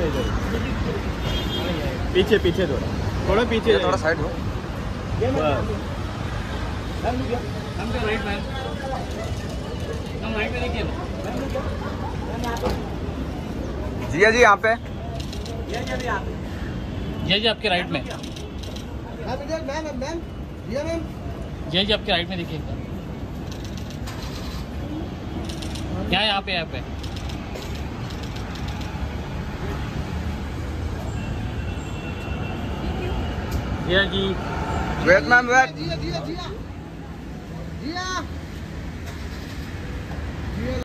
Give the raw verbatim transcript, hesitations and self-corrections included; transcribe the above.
इधर पीछे पीछे थोड़ा थोड़ा पीछे थोड़ा साइड हो। राइट मैम, हम राइट में देखिए। जिया जी यहाँ पे, जय जी आपके राइट में, जय जी आपके राइट में देखिए। क्या यहाँ पे यहाँ पे Jiya ji wait ma'am wait. Jiya Jiya Jiya जिया